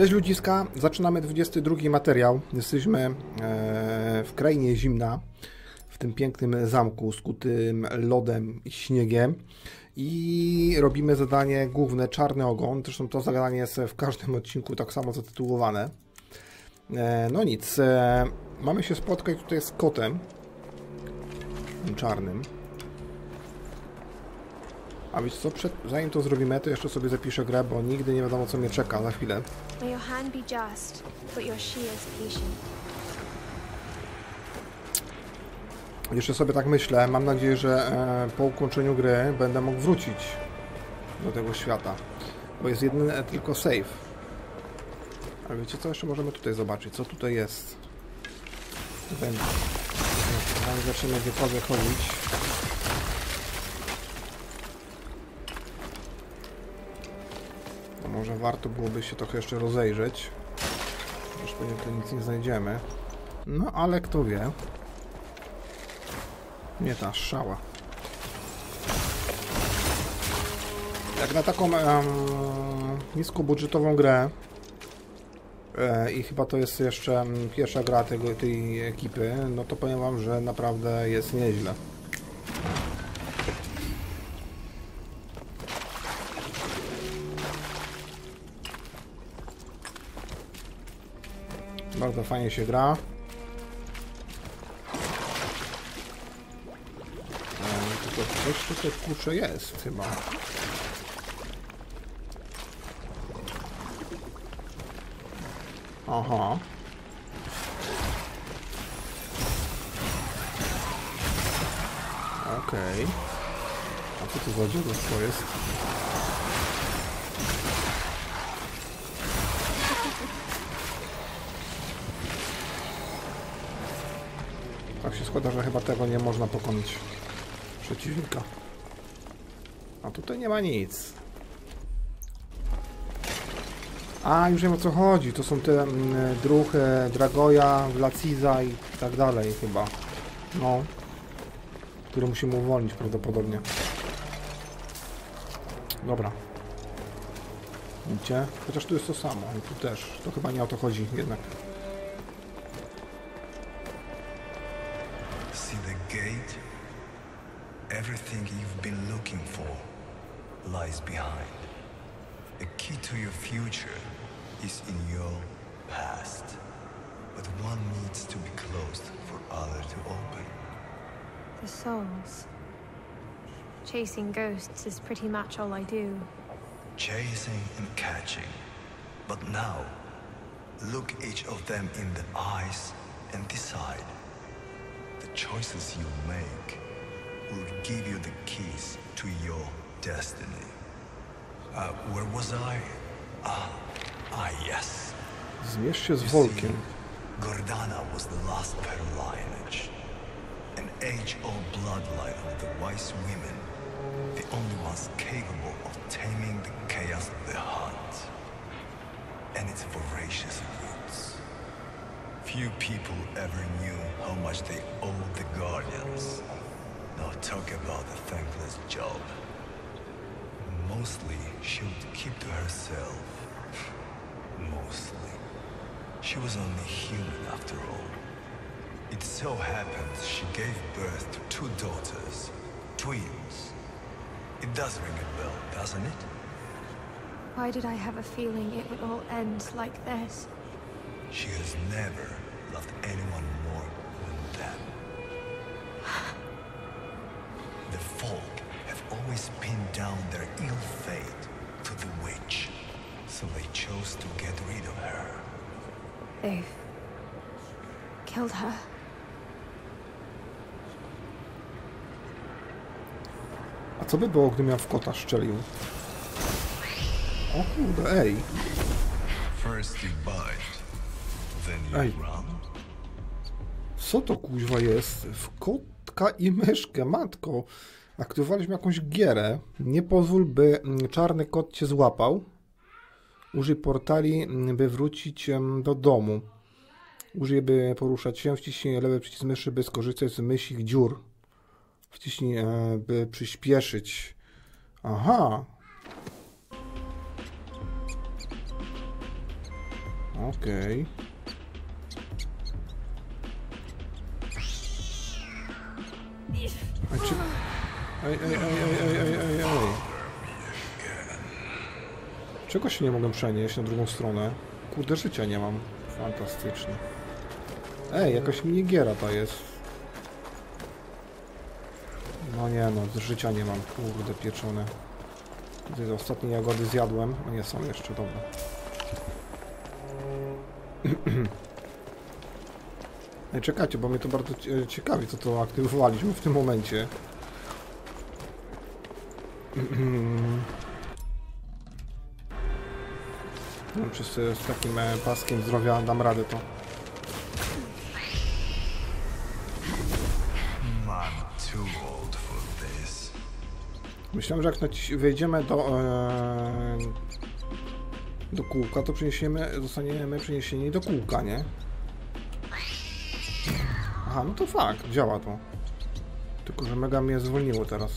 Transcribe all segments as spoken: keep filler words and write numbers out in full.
Cześć ludziska, zaczynamy dwudziesty drugi materiał. Jesteśmy w krainie zimna, w tym pięknym zamku skutym lodem i śniegiem i robimy zadanie główne Czarny Ogon. Zresztą to zadanie jest w każdym odcinku tak samo zatytułowane. No nic, mamy się spotkać tutaj z kotem tym czarnym. A wiecie co, przed, zanim to zrobimy, to jeszcze sobie zapiszę grę, bo nigdy nie wiadomo co mnie czeka za chwilę. Jeszcze sobie tak myślę, mam nadzieję, że e, po ukończeniu gry będę mógł wrócić do tego świata, bo jest jedyny tylko save. A wiecie co, jeszcze możemy tutaj zobaczyć, co tutaj jest. Zanim zaczniemy gdziekolwiek chodzić. Może warto byłoby się trochę jeszcze rozejrzeć. Już pewnie tu nic nie znajdziemy. No ale kto wie. Nie ta szała. Jak na taką um, niskobudżetową grę e, i chyba to jest jeszcze pierwsza gra tego, tej ekipy, no to powiem wam, że naprawdę jest nieźle. Bardzo fajnie się gra. Eee, tylko coś tutaj kurczę jest chyba. Aha. Okej. Okay. A co to za dziadostwo jest? Tak się składa, że chyba tego nie można pokonać przeciwnika. A tutaj nie ma nic. A, już wiem o co chodzi. To są te mm, druhy Dragoja, Glaciza i tak dalej chyba. No. Które musimy uwolnić prawdopodobnie. Dobra. Widzicie? Chociaż tu jest to samo. I tu też. To chyba nie o to chodzi jednak. Gate, everything you've been looking for lies behind. The key to your future is in your past, but one needs to be closed for others to open. The souls. Chasing ghosts is pretty much all I do. Chasing and catching. But now, look each of them in the eyes and decide. The choices you make will give you the keys to your destiny. Uh, where was I? Ah, ah yes. Zmierz się z Volkiem. Gordana was the last pearl lineage, an age-old bloodline of the wise women, the only ones capable of taming the chaos of the hunt and its voracious roots. Few people ever knew how much they owed the Guardians. Now talk about a thankless job. Mostly, she would keep to herself. Mostly. She was only human after all. It so happens she gave birth to two daughters. Twins. It does ring a bell, doesn't it? Why did I have a feeling it would all end like this? She has never loved anyone more than them. The folk have always pinned down their ill fate to the witch, so they chose to get rid of her. They've killed her. A co by było, gdybym ja w kota szczelił? O kurde, ej. First you bite, then you Ej. run. Co to kuźwa jest? W kotka i myszkę, matko. Aktywowaliśmy jakąś gierę. Nie pozwól, by czarny kot cię złapał. Użyj portali, by wrócić do domu. Użyj, by poruszać się. Wciśnij lewy przycisk myszy, by skorzystać z mysich dziur. Wciśnij, by przyspieszyć. Aha. Okej. Okay. Czy... Ej, ej, ej, ej, ej, ej, ej, ej. Czego się nie mogę przenieść na drugą stronę? Kurde, życia nie mam. Fantastycznie. Ej, jakaś minigiera ta jest. No nie no, z życia nie mam. Kurde, pieczone. Tutaj ostatnie jagody zjadłem. A nie, są jeszcze, dobra. Ej, czekajcie, bo mnie to bardzo ciekawi, co to aktywowaliśmy w tym momencie. No, przez z takim paskiem zdrowia dam radę to. Myślałem, że jak wejdziemy do e, do kółka, to przeniesiemy, zostaniemy przeniesieni do kółka, nie? Aha, no to fakt, działa to. Tylko, że mega mnie zwolniło teraz.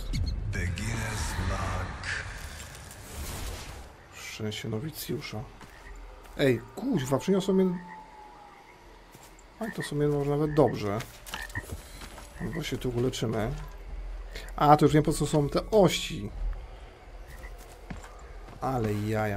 Szczęście nowicjusza. Ej, kuźwa, przyniosło mnie... A to sobie może nawet dobrze. Bo się tu uleczymy. A, to już wiem, po co są te osi. Ale jaja.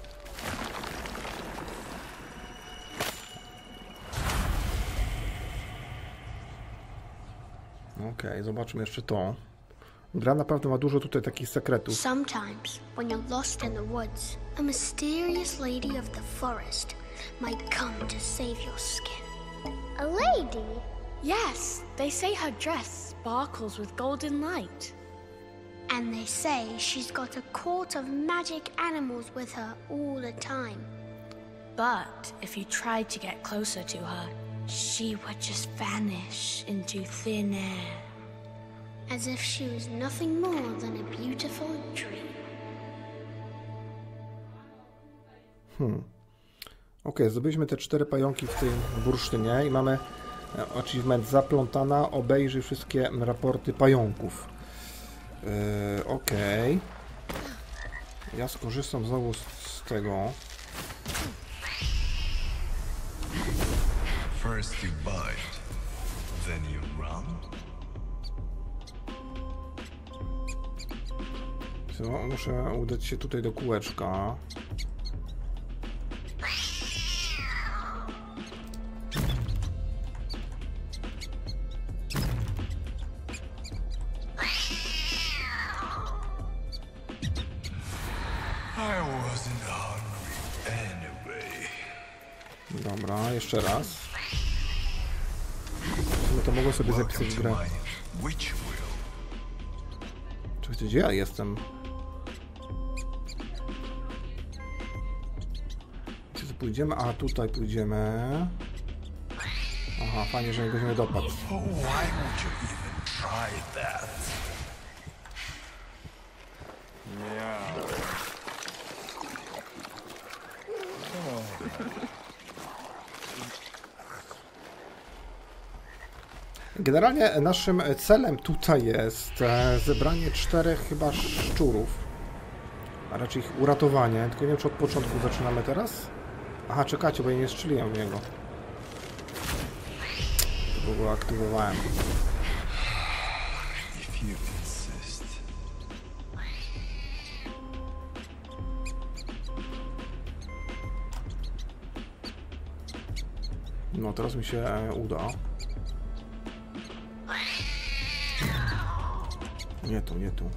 Okej, okay, zobaczmy jeszcze to. Gra naprawdę ma dużo tutaj takich sekretów. Sometimes, when you're lost in the woods, a mysterious lady of the forest might come to save your skin. A lady? Yes, they say her dress sparkles with golden light. And they say she's got a court of magic animals with her all the time. But if you tried to get closer to her, she would just vanish into thin air. As if she was nothing more than a beautiful dream. Hmm. Ok, zdobyliśmy te cztery pająki w tym bursztynie i mamy achievement zaplątana, obejrzyj wszystkie raporty pająków. Yy, ok. Ja skorzystam znowu z, z tego. First you bite, then you run. Co? Muszę udać się tutaj do kółeczka. Dobra, jeszcze raz. No to mogę sobie zapisać w grę. Czekajcie, gdzie ja jestem? Gdzie tu pójdziemy? A, tutaj pójdziemy. Aha, fajnie, że go nie dopadł. Generalnie naszym celem tutaj jest zebranie czterech chyba szczurów, a raczej ich uratowanie, tylko nie wiem, czy od początku zaczynamy teraz? Aha, czekajcie, bo ja nie strzeliłem w niego. To w ogóle aktywowałem. No, teraz mi się uda. Nie tu, nie tu.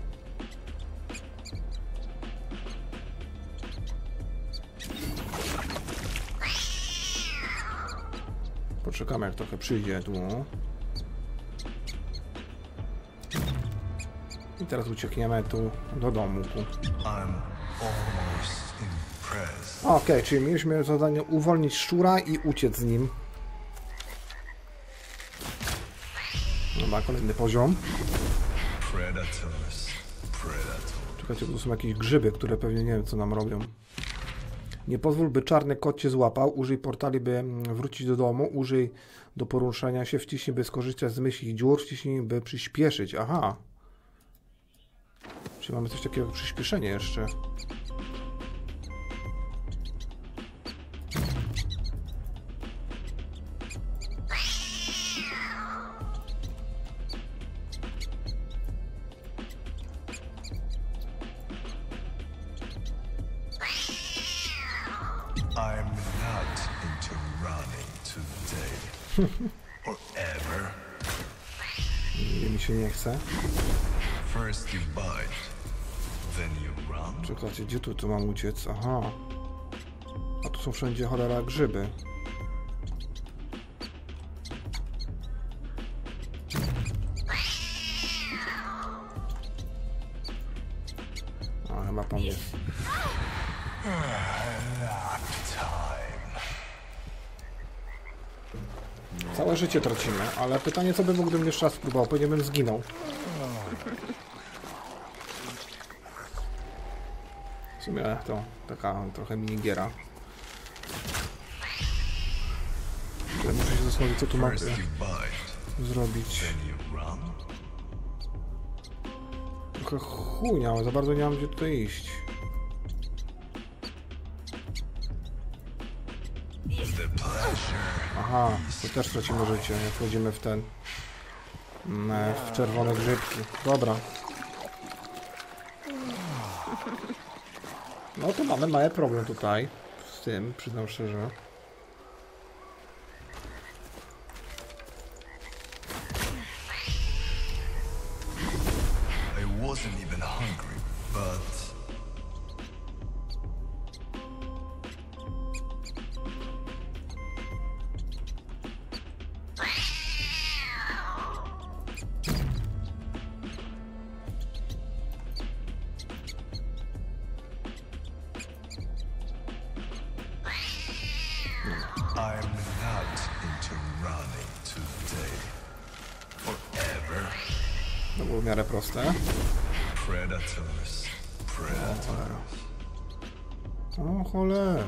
Poczekamy, jak trochę przyjdzie tu. I teraz uciekniemy tu do domu. Okej, okay, czyli mieliśmy zadanie uwolnić szczura i uciec z nim. Dobra, kolejny poziom. Czekajcie, bo to są jakieś grzyby, które pewnie nie wiem, co nam robią. Nie pozwól, by czarny kot cię złapał. Użyj portali, by wrócić do domu. Użyj do poruszania się. Wciśnij, by skorzystać z myśli dziur. Wciśnij, by przyspieszyć. Aha. Czyli mamy coś takiego jak przyspieszenie jeszcze. Or ever. Nie, mi się nie chce. First you bite, then you run. Czekajcie, gdzie tu, tu mam uciec? Aha. A tu są wszędzie cholera grzyby. A, chyba pan jest. Całe życie tracimy, ale pytanie, co by mógł, gdybym jeszcze raz spróbował? Pewnie bym zginął. W sumie to taka trochę minigiera. Czyli muszę się zastanowić, co tu mam zrobić. Trochę chujnia, ale za bardzo nie mam gdzie tutaj iść. Aha, to też tracimy życie, jak wchodzimy w ten... w czerwone grzybki. Dobra. No to mamy mały problem tutaj z tym, przyznam szczerze. I wasn't even hungry, but I'm not into running today. Forever. To było w miarę proste. Predators. Predators. O cholera.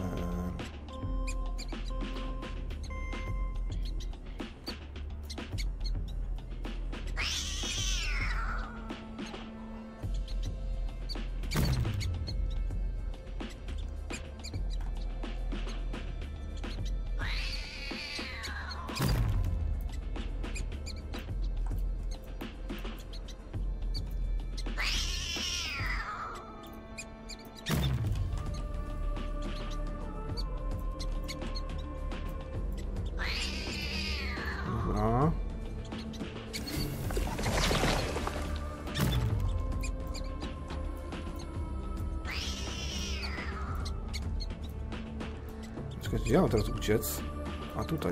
Dobra. Czekajcie, gdzie ja mam teraz uciec? A tutaj.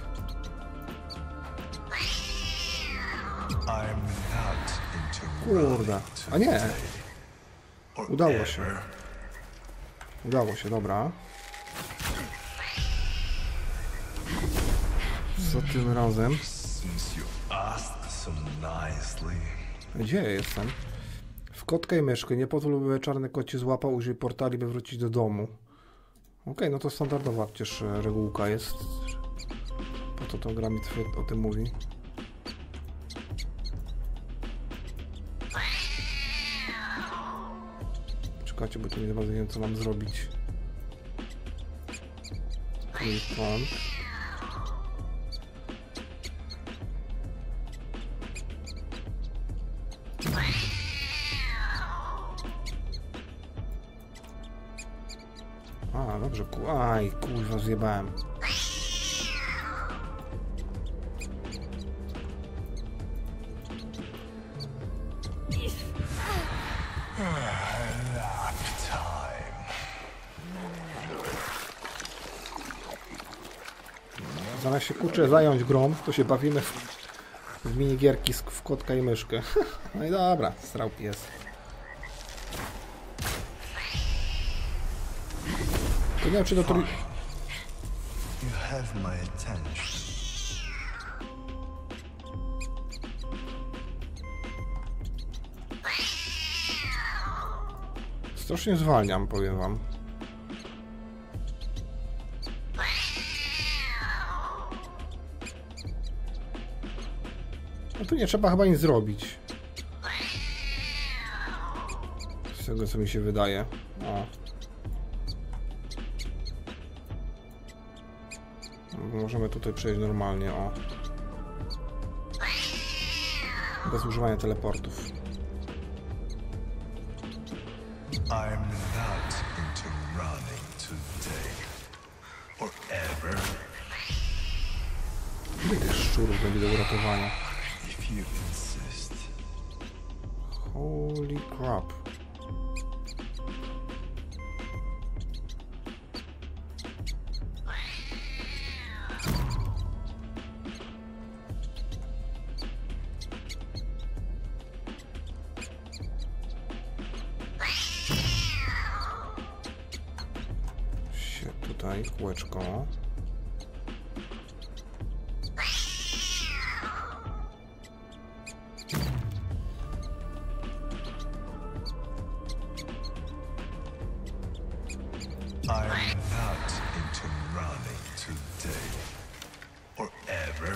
I'm not into Kurde. A nie. Udało się. Udało się, dobra. Co tym razem? Since you asked so nicely. Gdzie ja jestem? W kotka i myszkę. Nie pozwól, by czarny kot cię złapał, użyj portali, by wrócić do domu. Okej, okay, no to standardowa przecież regułka jest. Po co to gra mi o tym mówi? Czekajcie, bo tu nie bardzo nie wiem, co mam zrobić. Kąt. A, dobrze, ku... Aj, kurwa, zjebałem. Zamiast się kurczę zająć grą, to się bawimy w, w minigierki w kotka i myszkę. No i dobra, strał pies. To nie wiem, czy to to... You have my attention. Strasznie zwalniam, powiem wam. No tu nie trzeba chyba nic zrobić. Z tego, co mi się wydaje. O. Możemy tutaj przejść normalnie, o. Bez używania teleportów. I'm not into running today. Or ever. Ile tych szczurów będzie do uratowania? If you insist. Holy crap. Się tutaj kółeczko. I'm not into running today. Or ever.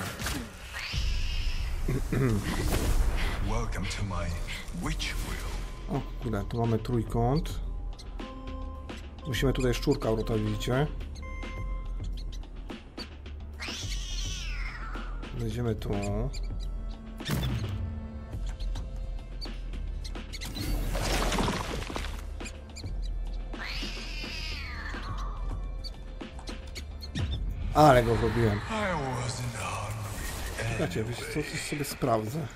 Welcome to my witch wheel. O kurde, tu mamy trójkąt. Musimy tutaj szczurka uratować, widzicie? Będziemy tu. Ale go zrobiłem. I wasn't hungry. Czekajcie, wiecie co, coś sobie sprawdzę.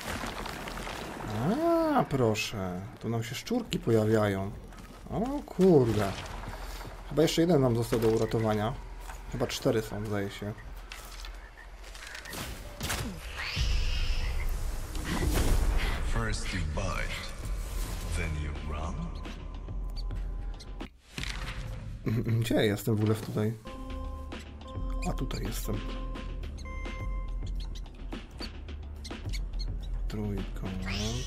A, proszę. Tu nam się szczurki pojawiają. O kurde. Chyba jeszcze jeden nam został do uratowania. Chyba cztery są, zdaje się. First you bite, then you run. Gdzie ja jestem w ogóle tutaj? A tutaj jestem. Trójkąt.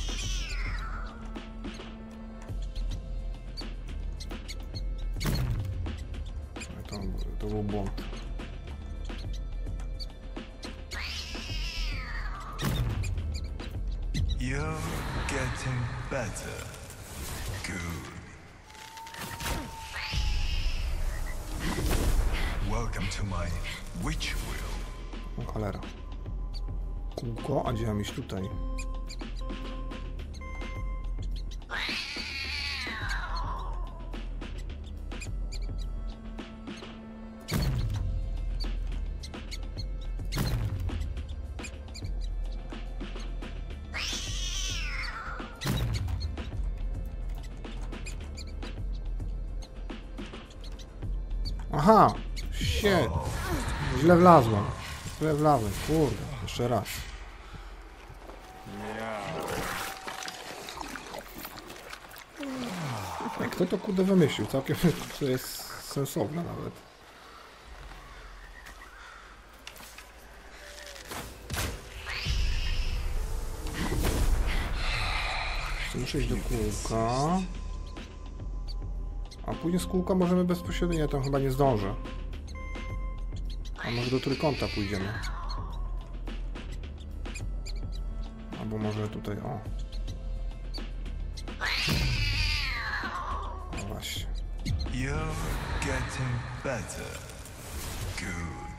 To, to był błąd. You're getting better. Good. Welcome to my witch wheel. O cholera. Kółko, a gdzie mam iść tutaj? Aha! Shit! Źle wlazłem. Źle wlazłem, kurde. Jeszcze raz. Jak kto to kurde wymyślił? Całkiem to jest sensowne nawet. Muszę iść do kółka. A później z kółka możemy bezpośrednio, ja tam chyba nie zdążę. A może do trójkąta pójdziemy. Albo może tutaj, o. No właśnie. You're getting better. Good.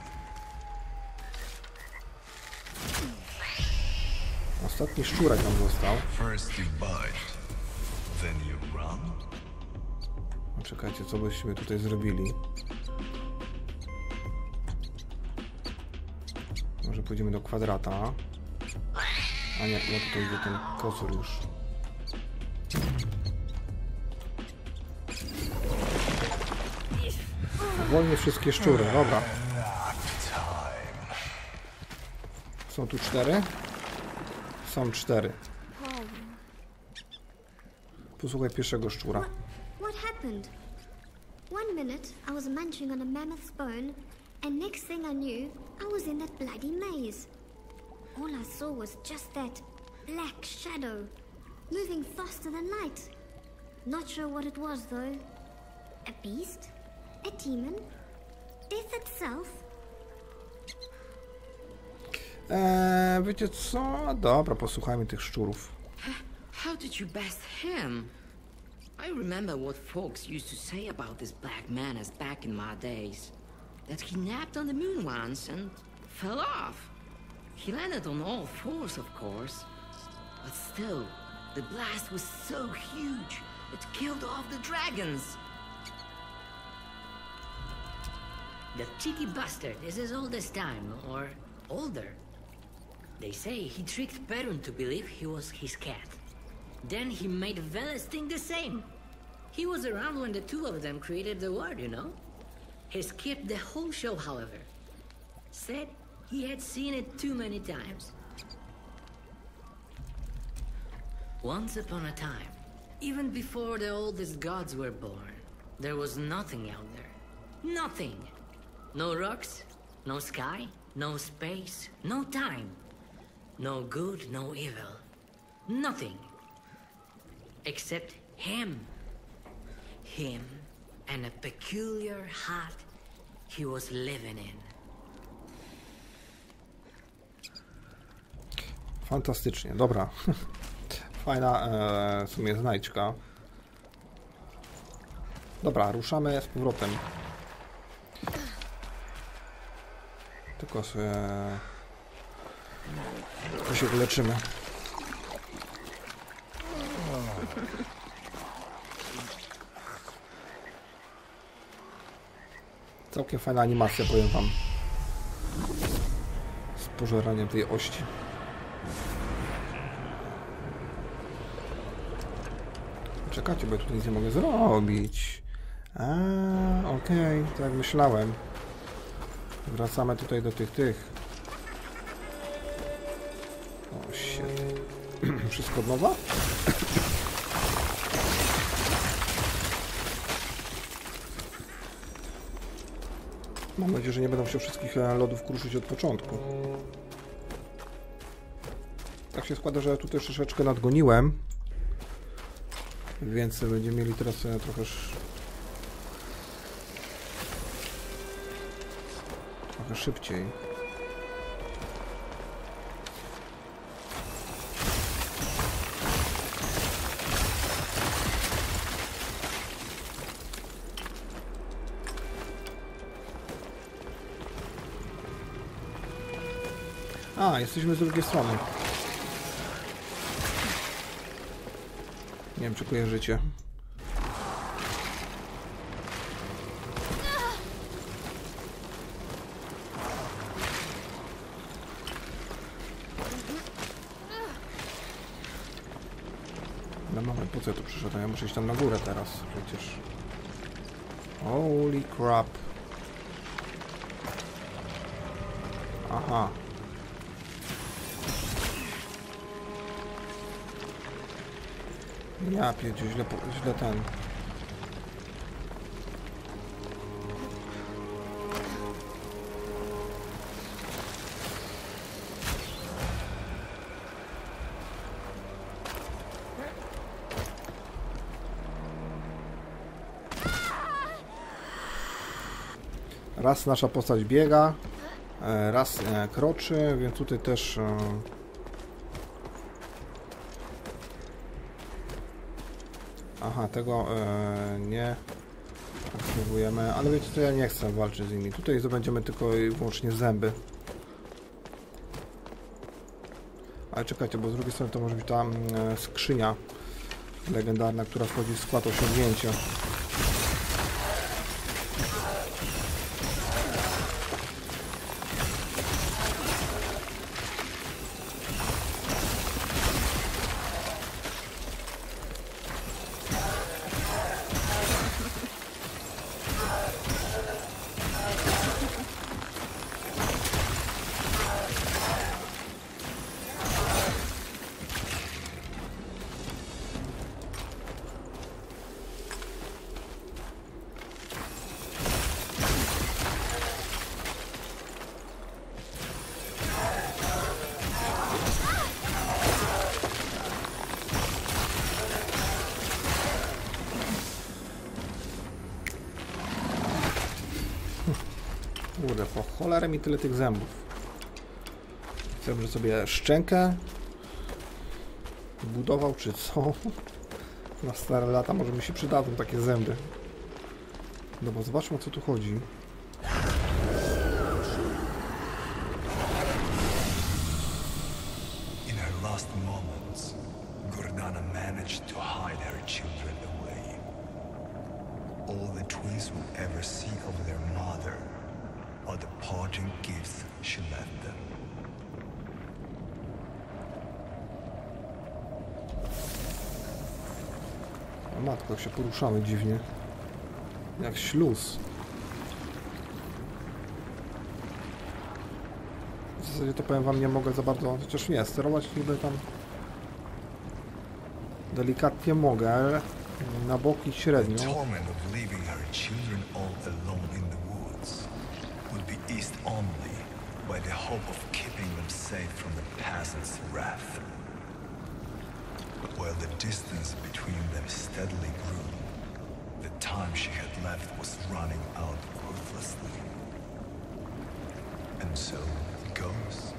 Ostatni szczurek nam został. First you bite, then you run. No czekajcie, co byśmy tutaj zrobili. Może pójdziemy do kwadrata. A nie, no tutaj idzie ten kosur już. Wolnie wszystkie szczury, dobra. Są tu cztery? Są cztery. Posłuchaj pierwszego szczura. What, what happened? One minute I was munching on a mammoth's bone, and next thing I knew, I was in that bloody maze. All I saw was just that black shadow, moving faster than light. Not sure what it was though. A beast? A demon? Death itself? Eee, wiecie co? Dobra, posłuchajmy tych szczurów. How did you best him? I remember what folks used to say about this black menace back in my days. That he napped on the moon once and fell off. He landed on all fours, of course. But still, the blast was so huge, it killed off the dragons. The cheeky bastard is as old as time, or older. They say he tricked Perun to believe he was his cat. Then he made Veles think the same. He was around when the two of them created the world, you know? He skipped the whole show, however. Said he had seen it too many times. Once upon a time, even before the oldest gods were born, there was nothing out there. Nothing. No rocks, no sky, no space, no time. No good, no evil. Nothing. Except him. Him and a peculiar heart he was living in. Fantastycznie, dobra. Fajna e, w sumie znajdźka. Dobra, ruszamy z powrotem. Tylko sobie... Tylko się wyleczymy. Całkiem fajna animacja, powiem wam. Z pożeraniem tej ości. Czekajcie, bo ja tutaj nic nie mogę zrobić. A, okej, okay, tak jak myślałem. Wracamy tutaj do tych, tych. O, shit. Wszystko od nowa? Mam nadzieję, że nie będą się wszystkich lodów kruszyć od początku. Tak się składa, że tutaj troszeczkę nadgoniłem. Więc będziemy mieli teraz trochę trochę szybciej. A, jesteśmy z drugiej strony. Nie wiem, czy kojarzycie. No moment, po co ja tu przyszedłem? Ja muszę iść tam na górę teraz, przecież. Holy crap. Aha. Ja pierdziu, źle, źle ten. Raz nasza postać biega, raz kroczy, więc tutaj też... Aha, tego e, nie aktywujemy, ale wiecie co, ja nie chcę walczyć z nimi. Tutaj zdobędziemy tylko i wyłącznie zęby. Ale czekajcie, bo z drugiej strony to może być ta e, skrzynia legendarna, która wchodzi w skład osiągnięcia. Kurde, po cholerę mi tyle tych zębów. Chcę, że sobie szczękę budował, czy co? Na stare lata może mi się przydadzą takie zęby. No bo zobaczmy, o co tu chodzi. In her last moments, Gordana managed to hide her children away. All the twins will ever see of their mother are the parting gifts she left them. O matko, się poruszamy dziwnie. Jak śluz. W zasadzie to powiem wam, nie mogę za bardzo, chociaż nie, sterować niby tam delikatnie mogę, ale na boki średnio. The torment of leaving her children all alone in the woods would be eased only by the hope of keeping them safe from the peasants' wrath. While the distance between them steadily grew, the time she had left was running out ruthlessly. And so it goes.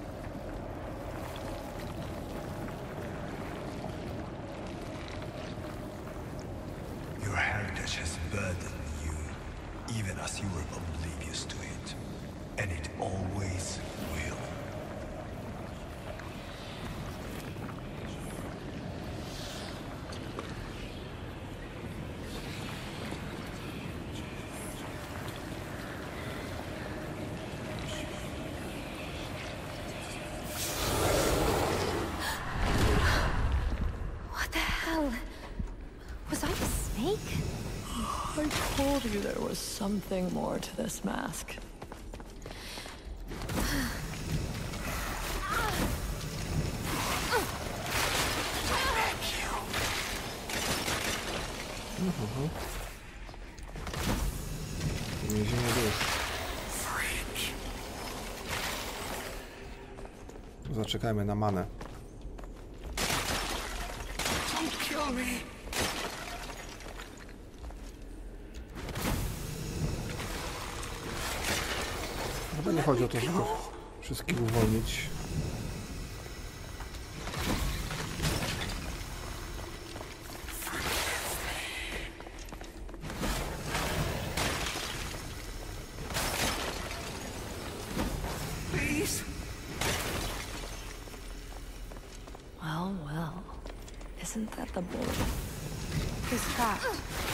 Your heritage has burdened you, even as you were oblivious to it. And it always will. What the hell? Was I a snake? I told you there was something more to this mask. Mhm. Więzienie dusz. Zaczekajmy na manę. Don't kill me! Chyba nie chodzi o to, żeby wszystkich uwolnić. Please? Well, well. Isn't that the bullet? He's trapped.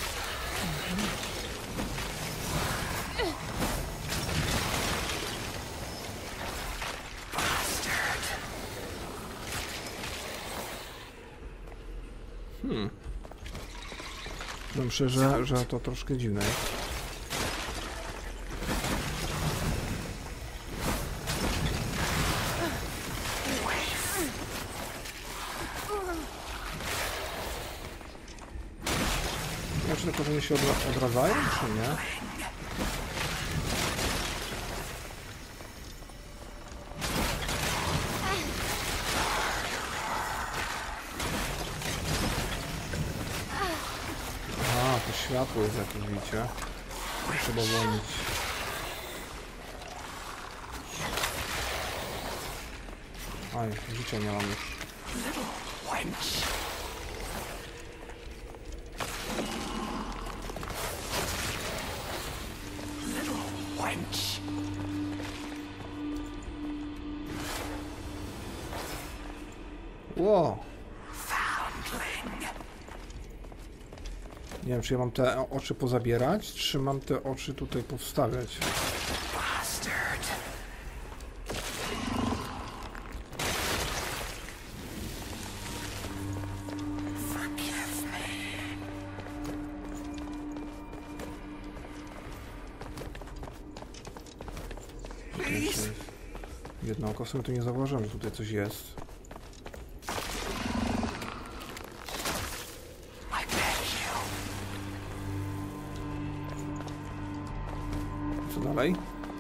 Hmm. Myślę, że, że to troszkę dziwne jest. Ja czy tylko, że one się odra odradzają, czy nie? A, to światło jest jakieś, widzicie? Trzeba uwolnić. Aj, życia nie mam już. Ło! Nie wiem, czy ja mam te oczy pozabierać, czy mam te oczy tutaj powstawiać. Jedno oko, w sumie tu nie zauważyłem, że tutaj coś jest. Co dalej?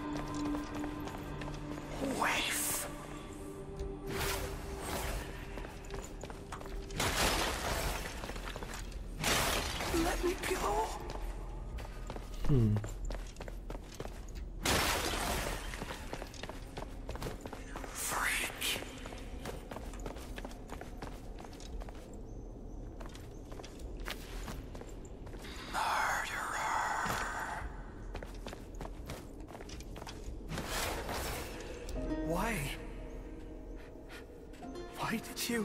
Hmm. Why? Why did you...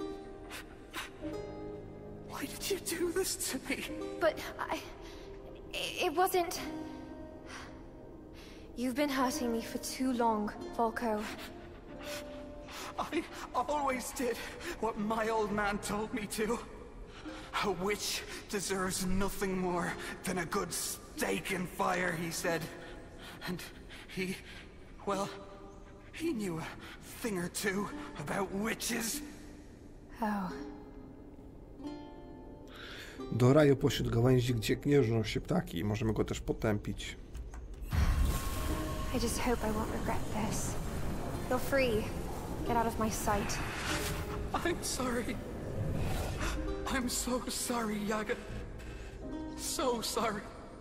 Why did you do this to me? But I... It wasn't... You've been hurting me for too long, Volko. I always did what my old man told me to. A witch deserves nothing more than a good stake in fire, he said. And he, well, he knew a thing or two about witches. Oh. Do raju pośród gałęzi, gdzie gnieżdżą się ptaki. Możemy go też potępić. I just hope I won't regret this. You're free. Get out of my sight. I'm sorry. I'm so sorry, Yaga. So sorry.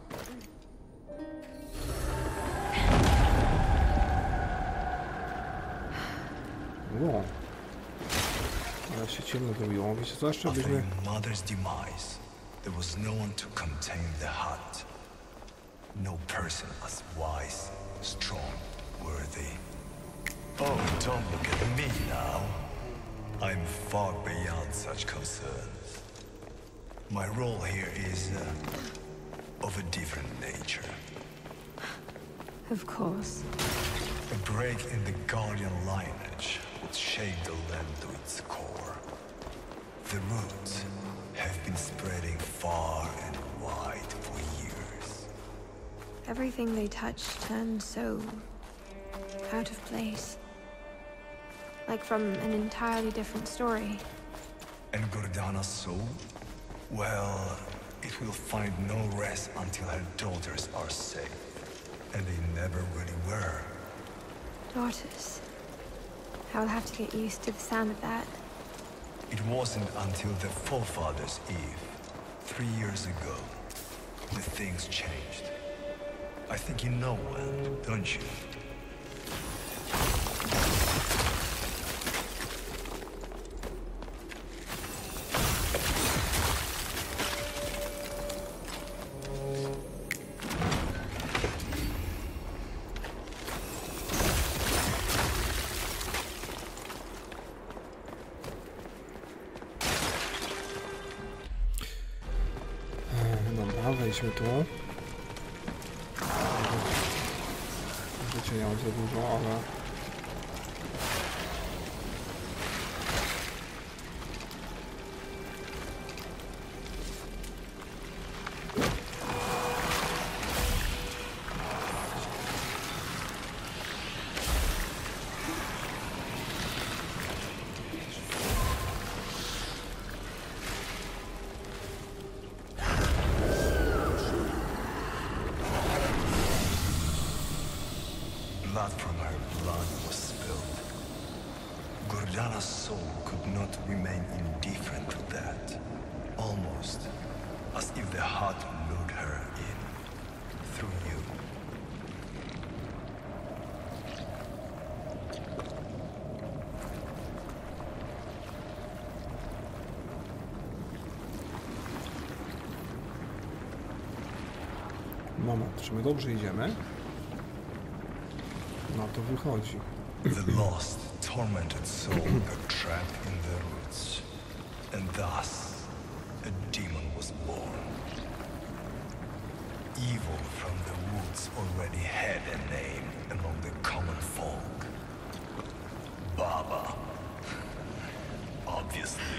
Wow. Ale się ciemno zrobiło. Wiecie co, jeszcze byśmy... After your mother's demise, there was no one to contain the hut. No person as wise, strong, worthy. Oh, don't look at me now. I'm far beyond such concerns. My role here is uh, of a different nature. Of course. A break in the Guardian lineage would shake the land to its core. The roots have been spreading far and wide for years. Everything they touch turns so out of place. Like from an entirely different story. And Gordana's soul? Well, it will find no rest until her daughters are safe. And they never really were. Daughters. I'll have to get used to the sound of that. It wasn't until the forefathers' Eve, three years ago, that things changed. I think you know when, don't you? Wejdźmy tu. Życie nie mam za dużo, ale... Blood from her blood was spilled. Gordana's soul could not remain indifferent to that. Almost as if the heart lured her in through you. Moment, czy my dobrze idziemy? No to wychodzi. The lost, tormented soul got trapped in the roots, and thus a demon was born. Evil from the woods already had a name among the common folk. Baba. Obviously.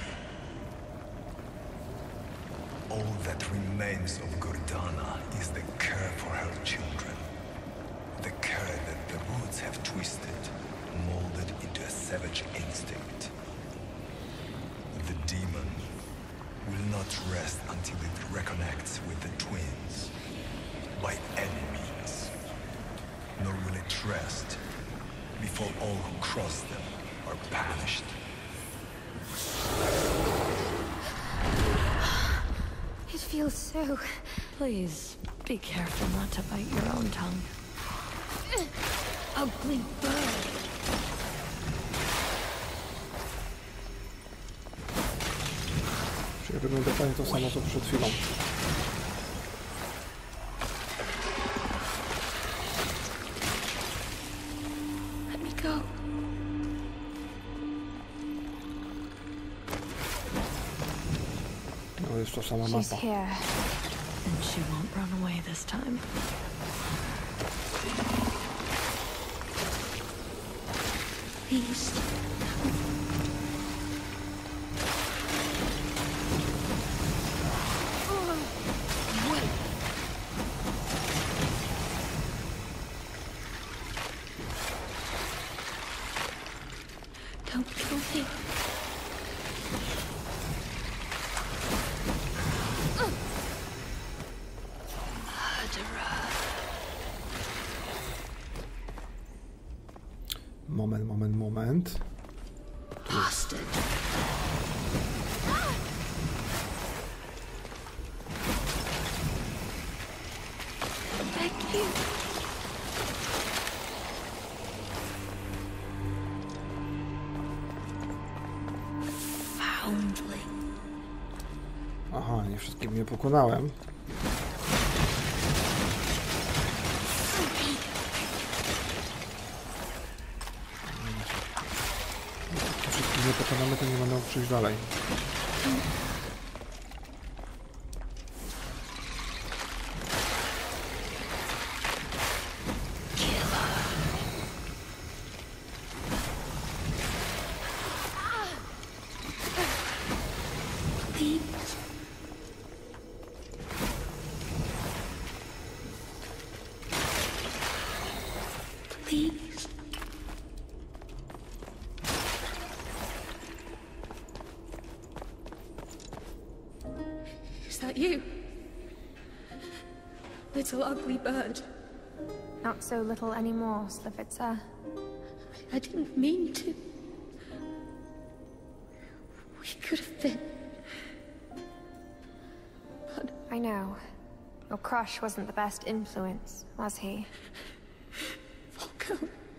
All that remains of Gordana is the care for her children. The care that the roots have twisted, molded into a savage instinct. The demon will not rest until it reconnects with the twins, by any means. Nor will it rest before all who cross them are punished. It feels so... Please, be careful not to bite your own tongue. Ugly bird. Czyli wygląda dokładnie to samo co przed chwilą. Let me go. No jest to sama She's mapa. here. And she won't run away this time. Beast. moment. Bastard. Thank you. Foundling. Aha, nie wszystkim mnie pokonałem. Nie pokonamy, to nie będę mógł przejść dalej. Is that you? Little ugly bird. Not so little anymore, Slivitzer. I didn't mean to. We could have been. But I know. Your crush wasn't the best influence, was he? Volko.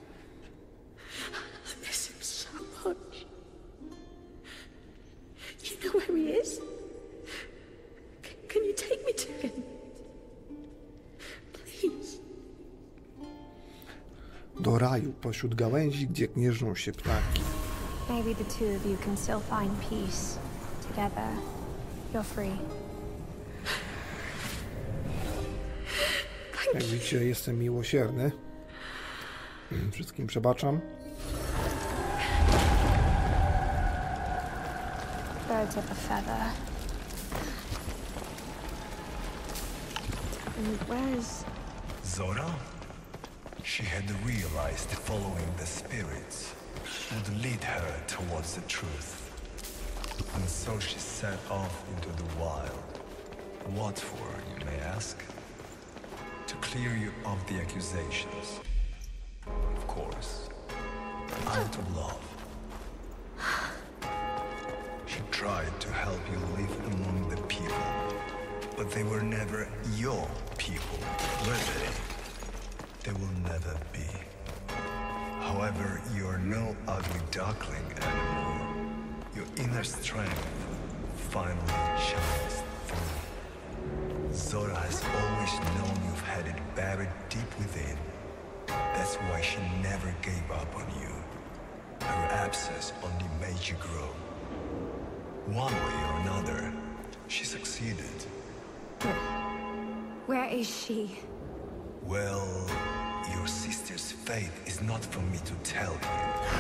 I miss him so much. You know where he is? C- can you take me to him? Please. Do raju, pośród gałęzi, gdzie gnieżdżą się ptaki. Maybe the two of you can still find peace. Together. You're free. Jak widzicie, jestem miłosierny. Wszystkim przebaczam. Birds of a feather. And where's... Zora? She had realized following the spirits would lead her towards the truth. And so she set off into the wild. What for, you may ask? To clear you of the accusations. Of course. Out of love. She tried to help you live among the people. But they were never your people, were they? They will never be. However, you are no ugly duckling anymore. Your inner strength finally shines through. Zora has always known you've had it buried deep within. That's why she never gave up on you. Her absence only made you grow. One way or another, she succeeded. Where is she? Well, your sister's fate is not for me to tell you.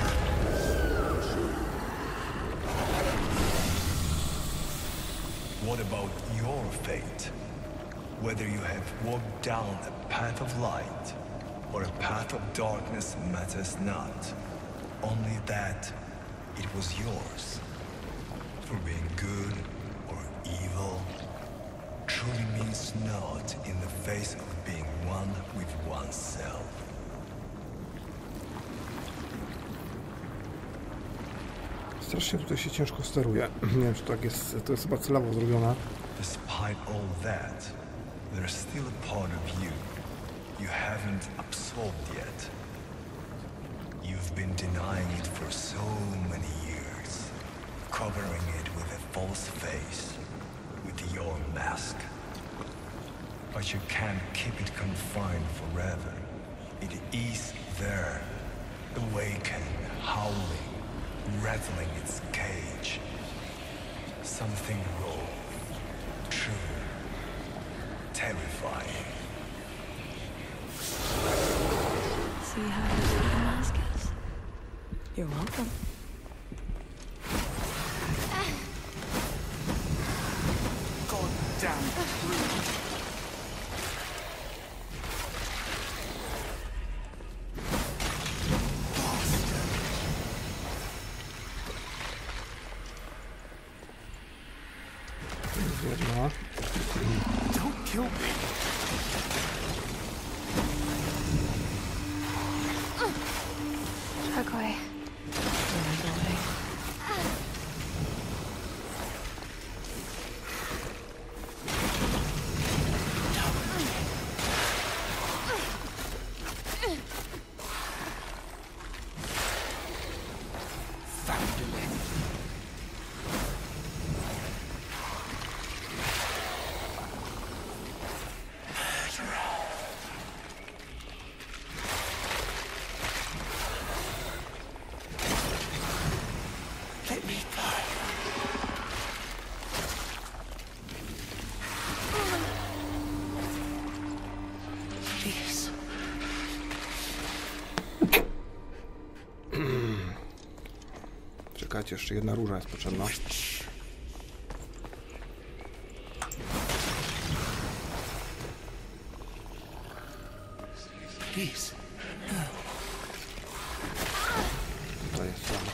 What about your fate? Whether you have walked down a path of light or a path of darkness matters not. Only that it was yours. For being good or evil truly means naught in the face of being one with oneself. Strasznie tutaj się ciężko steruje. Nie wiem, czy tak jest, to jest chyba celowo zrobione. Despite all that, there's still a part of you you haven't absorbed yet. You've been denying it for so many years, covering it with a false face, with your mask. But you can't keep it confined forever. It is there, awakened, howling, rattling its cage. Something raw, true, terrifying. See how easy the mask is? You're welcome. God damn it. Jedna. Don't kill me. Turquoise. Czekajcie, jeszcze jedna róża jest potrzebna. Please. Tutaj jest tam.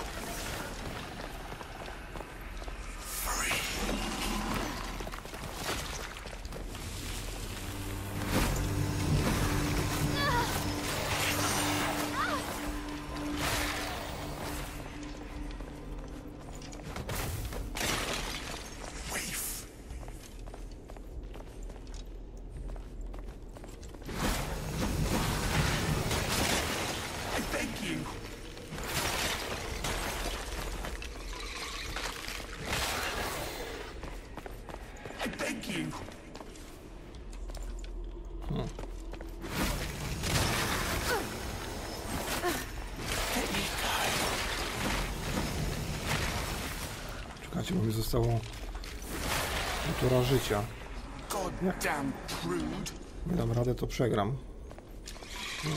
Czekajcie, bo mi zostało półtora życia. Jak nie dam radę, to przegram. Nie.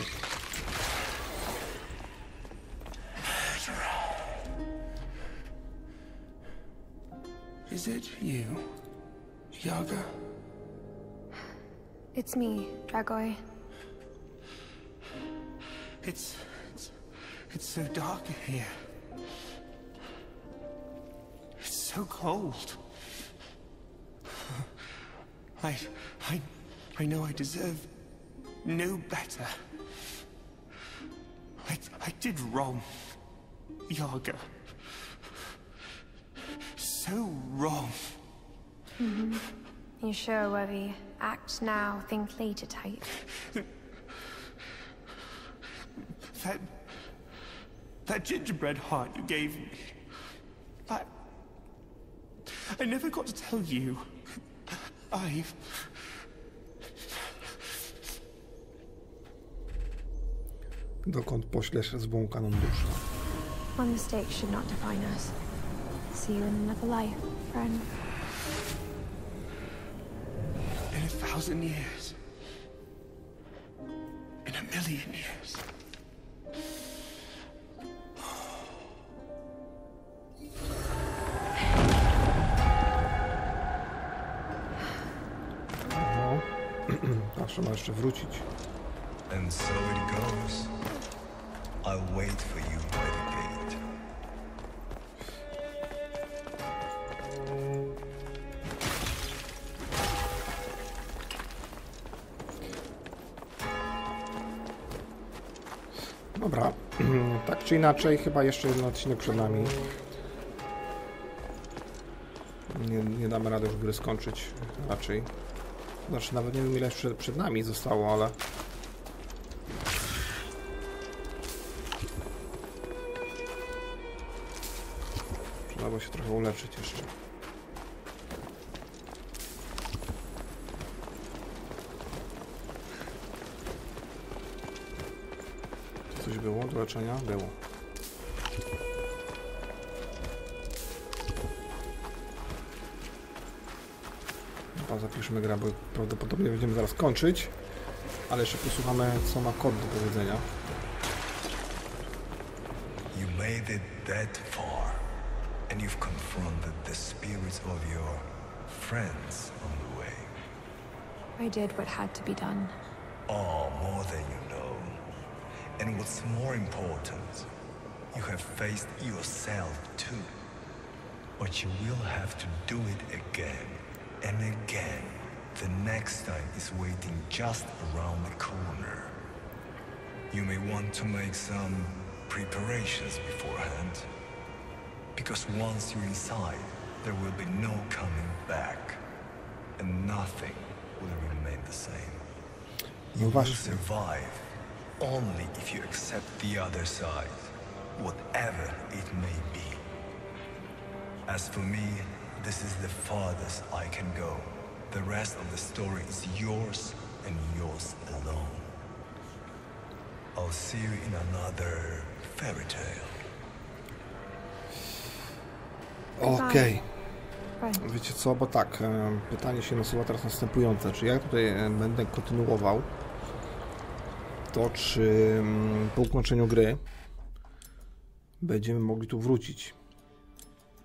Is it you, Yaga? It's me, Dragoi. It's, it's... It's so dark here. It's so cold. I... I... I know I deserve no better. I... I did wrong, Yaga. So wrong. Mm-hmm. You sure where we act now, think later type? That... That gingerbread heart you gave me... I... I never got to tell you. I've... Dokąd poślesz zbłąkaną duszę? One mistake should not define us. See you in another life, friend. In a thousand years. In a million years. No. Zawsze ma jeszcze wrócić. And so it goes. I'll wait for you by the gate. Dobra, tak czy inaczej, chyba jeszcze jeden odcinek przed nami. Nie, nie damy rady już gry skończyć, raczej. Znaczy, nawet nie wiem, ile jeszcze przed nami zostało, ale... Trzeba się trochę uleczyć jeszcze. Coś było do leczenia? Było. Chyba zapiszmy grę, bo prawdopodobnie będziemy zaraz kończyć. Ale jeszcze posłuchamy, co ma kod do powiedzenia. You made it that far, and you've confronted the spirits of your friends on the way. I did what had to be done. Oh, more than you know. And what's more important, you have faced yourself too. But you will have to do it again and again. The next time is waiting just around the corner. You may want to make some preparations beforehand. Because once you're inside, there will be no coming back. And nothing will remain the same. You will survive only if you accept the other side, whatever it may be. As for me, this is the farthest I can go. The rest of the story is yours and yours alone. I'll see you in another fairy tale. Okej. Okay. Wiecie co, bo tak, pytanie się nasuwa teraz następujące. Czy ja tutaj będę kontynuował to, czy po ukończeniu gry będziemy mogli tu wrócić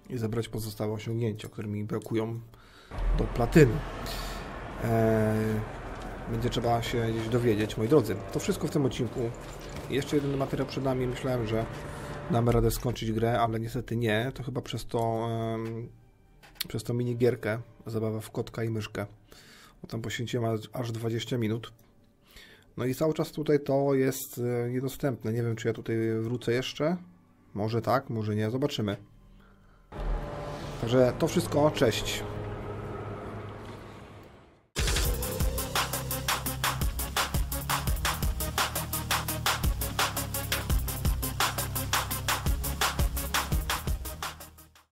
i zebrać pozostałe osiągnięcia, które mi brakują do platyny. Eee, będzie trzeba się gdzieś dowiedzieć. Moi drodzy, to wszystko w tym odcinku. Jeszcze jeden materiał przed nami. Myślałem, że damy radę skończyć grę, ale niestety nie. To chyba przez to um, przez tą minigierkę, zabawa w kotka i myszkę. Bo tam poświęciłem aż dwadzieścia minut. No i cały czas tutaj to jest niedostępne. Nie wiem, czy ja tutaj wrócę jeszcze. Może tak, może nie. Zobaczymy. Także to wszystko. Cześć.